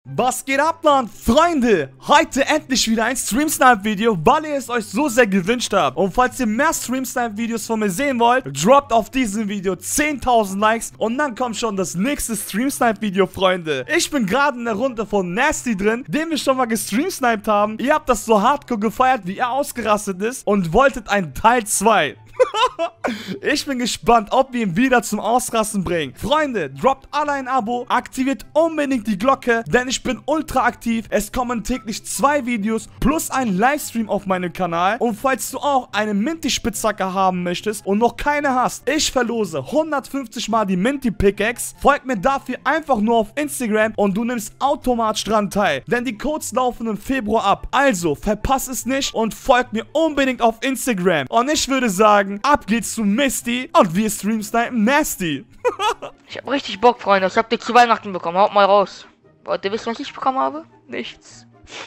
Was geht ab, Mann? Freunde, heute endlich wieder ein Stream-Snipe-Video, weil ihr es euch so sehr gewünscht habt. Und falls ihr mehr Stream-Snipe-Videos von mir sehen wollt, droppt auf diesem Video 10.000 Likes und dann kommt schon das nächste Stream-Snipe-Video, Freunde. Ich bin gerade in der Runde von Nasty drin, den wir schon mal gestream-sniped haben. Ihr habt das so hardcore gefeiert, wie er ausgerastet ist und wolltet ein Teil 2. Ich bin gespannt, ob wir ihn wieder zum Ausrasten bringen. Freunde, droppt alle ein Abo, aktiviert unbedingt die Glocke, denn ich bin ultra aktiv. Es kommen täglich 2 Videos plus ein Livestream auf meinem Kanal. Und falls du auch eine Minty-Spitzhacke haben möchtest und noch keine hast, ich verlose 150 mal die Minty-Pickaxe. Folgt mir dafür einfach nur auf Instagram und du nimmst automatisch dran teil, denn die Codes laufen im Februar ab. Also, verpasst es nicht und folgt mir unbedingt auf Instagram. Und ich würde sagen, ab geht's zu Misty und wir streamsnipen Nasty. Ich hab richtig Bock, Freunde. Das habt ihr zu Weihnachten bekommen. Haut mal raus. Wollt ihr wissen, was ich bekommen habe? Nichts.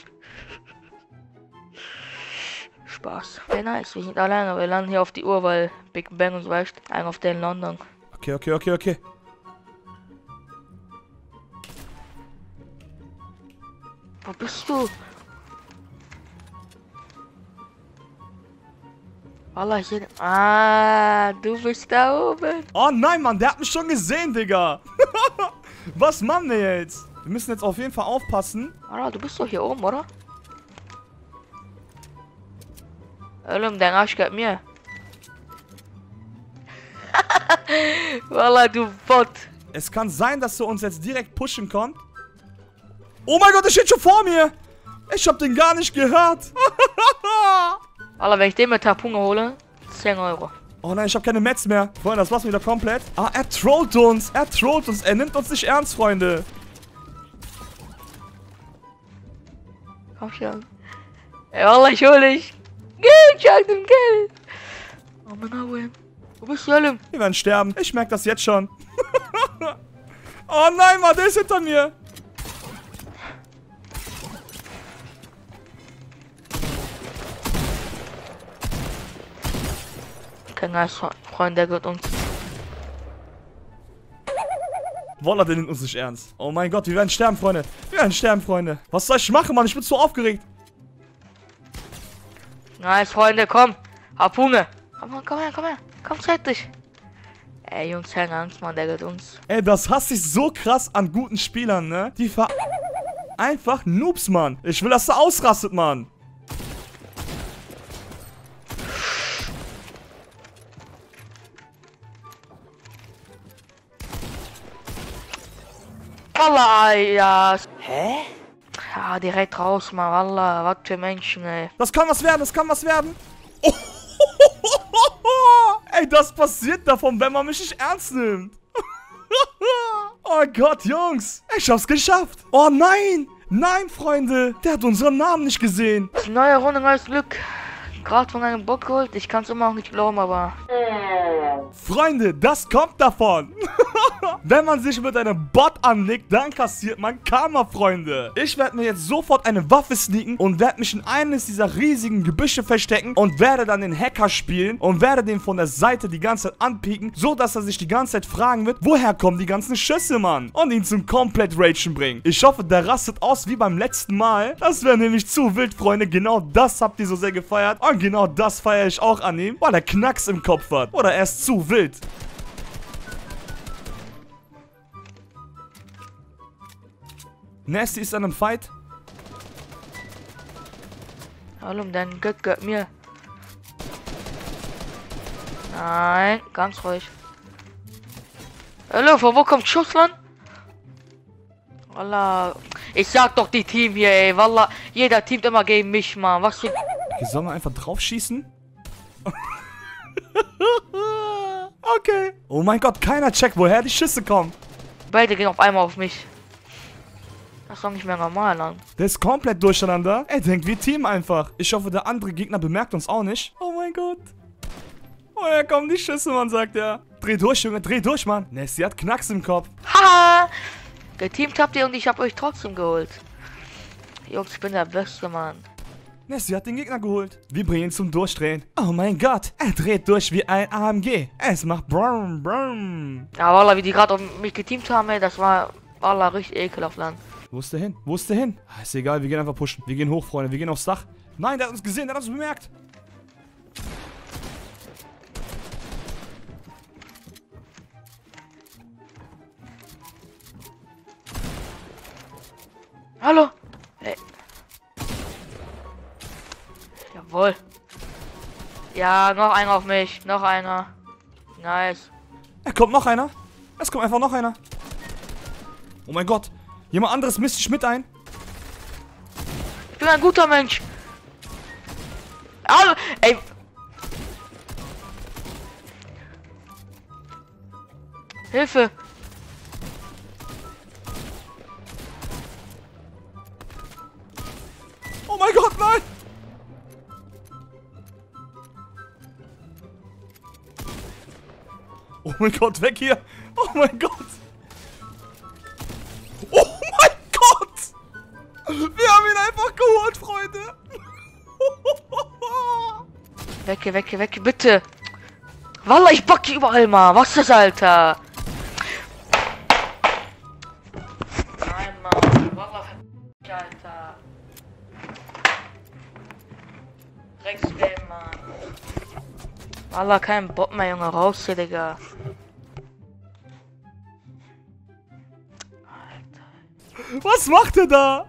Spaß. Okay, nice. Wir sind alleine. Wir landen hier auf die Uhr, weil Big Bang uns weicht. Ein auf den London. Okay. Wo bist du? Wallah, hier. Ah, du bist da oben. Oh nein, Mann, der hat mich schon gesehen, Digga. Was machen wir jetzt? Wir müssen jetzt auf jeden Fall aufpassen. Wallah, du bist doch hier oben, oder? Oğlum, dein Arsch gehört mir. Wallah, du Bot. Es kann sein, dass er uns jetzt direkt pushen kommt. Oh mein Gott, der steht schon vor mir. Ich hab den gar nicht gehört. Wallah, wenn ich den mit Harpune hole, 10 Euro. Oh nein, ich habe keine Mets mehr. Freunde, das war's wieder komplett. Ah, er trollt uns. Er nimmt uns nicht ernst, Freunde. Komm schon. Ey, Wallah, ich hol dich. Geld, jag dem Geld. Oh Mann, wo bist du, Oğlum? Wir werden sterben. Ich merke das jetzt schon. Oh nein, Mann, der ist hinter mir. Kein Geist, Freund, der gehört uns. Wallah, der nimmt uns nicht ernst. Oh mein Gott, wir werden sterben, Freunde. Was soll ich machen, Mann? Ich bin so aufgeregt. Nice, Freunde, komm. Harpune. Komm her. Komm, zeig dich. Ey, Jungs, keine Angst, Mann, der gehört uns. Ey, das hasse ich so krass an guten Spielern, ne? Die einfach Noobs, Mann. Ich will, dass er ausrastet, Mann. Wallah, ja. Hä? Ja, direkt raus, Mann. Wallah, was für Menschen, ey. Das kann was werden. Oh. Ey, das passiert davon, wenn man mich nicht ernst nimmt. Oh Gott, Jungs. Ich hab's geschafft. Oh nein. Nein, Freunde. Der hat unseren Namen nicht gesehen. Neue Runde, neues Glück. Gerade von einem Bot geholt. Ich kann's immer noch nicht glauben, aber... Freunde, das kommt davon. Wenn man sich mit einem Bot anlegt, dann kassiert man Karma, Freunde. Ich werde mir jetzt sofort eine Waffe sneaken und werde mich in eines dieser riesigen Gebüsche verstecken und werde dann den Hacker spielen und werde den von der Seite die ganze Zeit anpieken, so dass er sich die ganze Zeit fragen wird, woher kommen die ganzen Schüsse, Mann? Und ihn zum komplett Ragen bringen. Ich hoffe, der rastet aus wie beim letzten Mal. Das wäre nämlich zu wild, Freunde. Genau das habt ihr so sehr gefeiert. Und genau das feiere ich auch an ihm, weil er Knacks im Kopf hat. Oder er ist zu wild. Nasty ist an einem Fight. Hallo, dein Gött gehört mir. Nein, ganz ruhig. Hallo, von wo kommt Schussland? Wallah, ich sag doch die Team hier, ey. Wallah, jeder teamt immer gegen mich, Mann. Was für... Okay, sollen wir einfach drauf schießen? Okay. Oh mein Gott, keiner checkt, woher die Schüsse kommen. Beide gehen auf einmal auf mich. Das ist doch nicht mehr normal, Mann. Der ist komplett durcheinander. Er denkt, wir teamen einfach. Ich hoffe, der andere Gegner bemerkt uns auch nicht. Oh mein Gott. Oh, hier kommen die Schüsse, Mann, sagt er. Dreh durch, Junge, dreh durch, Mann. Nasty hat Knacks im Kopf. Haha! Geteamt habt ihr und ich hab euch trotzdem geholt. Jungs, ich bin der Beste, Mann. Nessie hat den Gegner geholt. Wir bringen ihn zum Durchdrehen. Oh mein Gott, er dreht durch wie ein AMG. Es macht Brum, Brum. Ja, Wallah, wie die gerade auf mich geteamt haben, ey, das war Wallah richtig ekelhaft, Land. Wo ist der hin? Wo ist der hin? Ah, ist egal, wir gehen einfach pushen. Wir gehen hoch, Freunde. Wir gehen aufs Dach. Nein, der hat uns gesehen, der hat uns bemerkt. Hallo? Hey. Jawohl. Ja, noch einer auf mich. Noch einer. Nice. Kommt noch einer. Es kommt einfach noch einer. Oh mein Gott. Jemand anderes misst sich mit ein. Ich bin ein guter Mensch. Hallo. Ey. Hilfe. Oh mein Gott, nein. Oh mein Gott, weg hier. Oh mein Gott. Oh mein Gott. Wir haben ihn einfach geholt, Freunde. Wecke, wecke, wecke, bitte. Wallah, ich backe überall mal. Was ist das, Alter? Nein, Mann. Wallah, Alter. Drecksgame, Mann. Wallah, kein Bock mehr, Junge. Raus hier, Digga. Was macht er da?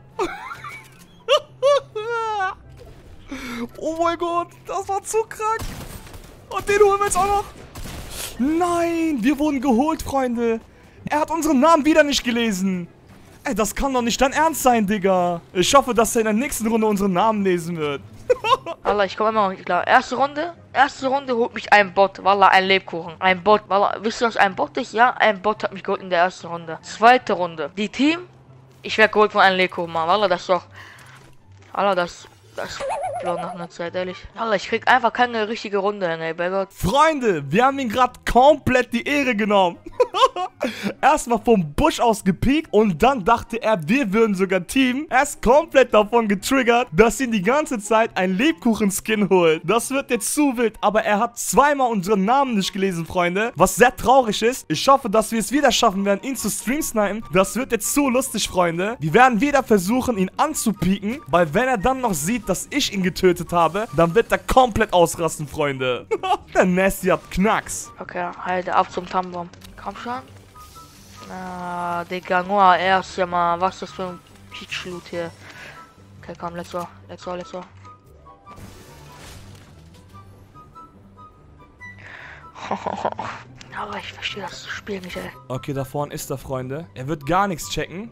Oh mein Gott, das war zu krank. Und den holen wir jetzt auch noch. Nein, wir wurden geholt, Freunde. Er hat unseren Namen wieder nicht gelesen. Ey, das kann doch nicht dein Ernst sein, Digga. Ich hoffe, dass er in der nächsten Runde unseren Namen lesen wird. Wallah, ich komme immer noch nicht klar. Erste Runde holt mich ein Bot. Wallah, ein Lebkuchen. Ein Bot. Wallah, wisst ihr, was ein Bot ist? Ja, ein Bot hat mich geholt in der ersten Runde. Zweite Runde. Die Team. Ich werde geholt von einem Lebkuchen, Mann. Wallah, das ist doch... Wallah, das nach einer Zeit, ehrlich. Wallah, ich krieg einfach keine richtige Runde hin, ey, bei Gott. Freunde, wir haben ihn gerade komplett die Ehre genommen. Erstmal vom Busch aus gepiekt und dann dachte er, wir würden sogar teamen. Er ist komplett davon getriggert, dass ihn die ganze Zeit ein Lebkuchen-Skin holt. Das wird jetzt zu wild, aber er hat zweimal unseren Namen nicht gelesen, Freunde. Was sehr traurig ist. Ich hoffe, dass wir es wieder schaffen werden, ihn zu streamsnipen. Das wird jetzt zu lustig, Freunde. Wir werden wieder versuchen, ihn anzupieken, weil wenn er dann noch sieht, dass ich ihn getötet habe, dann wird er komplett ausrasten, Freunde. Der Nasty hat Knacks. Okay, halt ab zum Tambaum. Komm schon. Na, Digga, nur erst ja mal. Was ist das für ein Peach-Loot hier? Okay, komm, let's go. Let's go, let's go. Aber ich verstehe das Spiel nicht, ey. Okay, da vorne ist er, Freunde. Er wird gar nichts checken.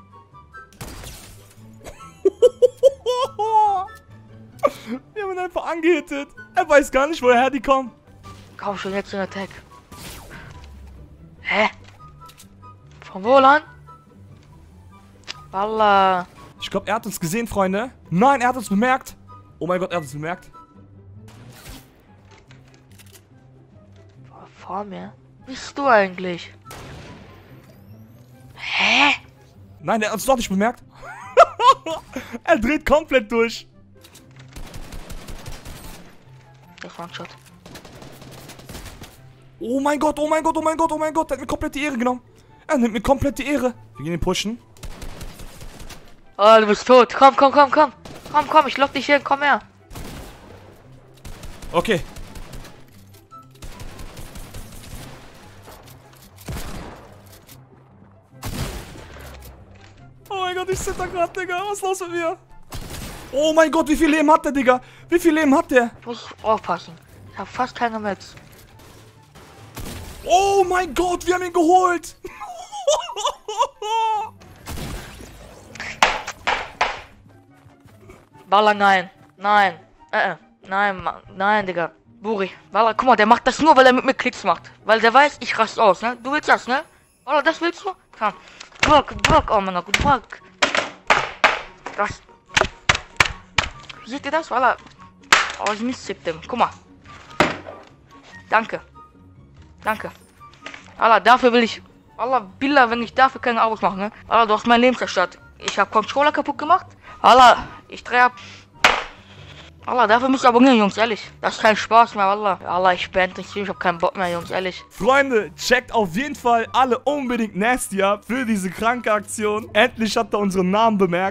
Wir haben ihn einfach angehittet. Er weiß gar nicht, woher die kommen. Komm schon, jetzt in Attack. Hä? Von wo lang? Wallah. Ich glaube, er hat uns gesehen, Freunde. Nein, er hat uns bemerkt. Oh mein Gott, er hat uns bemerkt. Vor mir? Wie bist du eigentlich? Hä? Nein, er hat uns doch nicht bemerkt. Er dreht komplett durch. Das war ein Shot. Oh mein Gott, oh mein Gott, oh mein Gott, oh mein Gott. Er hat mir komplett die Ehre genommen. Er nimmt mir komplett die Ehre. Wir gehen ihn pushen. Oh, du bist tot. Komm, komm, komm, komm. Komm, komm, ich lock dich hin. Komm her. Okay. Oh mein Gott, ich zitter gerade, Digga. Was ist los mit mir? Oh mein Gott, wie viel Leben hat der, Digga? Wie viel Leben hat der? Ich muss aufpassen. Ich habe fast keine Metz. Oh mein Gott, wir haben ihn geholt. Wallah, nein. Nein. Nein, Mann. Nein, Digga. Buri. Wallah, guck mal, der macht das nur, weil er mit mir Klicks macht. Weil der weiß, ich raste aus, ne? Du willst das, ne? Wallah, das willst du? Komm. Brock, oh mein Gott, Brock. Das. Seht ihr das? Wallah. Oh, ich misst dem. Guck mal. Danke. Danke. Allah, dafür will ich. Allah, Billah, wenn ich dafür keine Abos mache, ne? Allah, du hast mein Leben zerstört. Ich habe Controller kaputt gemacht. Allah, ich drehe ab. Allah, dafür müsst ihr abonnieren, Jungs, ehrlich. Das ist kein Spaß mehr, Allah. Allah, ich beende den Stream, ich hab keinen Bock mehr, Jungs, ehrlich. Freunde, checkt auf jeden Fall alle unbedingt Nasty ab für diese kranke Aktion. Endlich habt ihr unseren Namen bemerkt.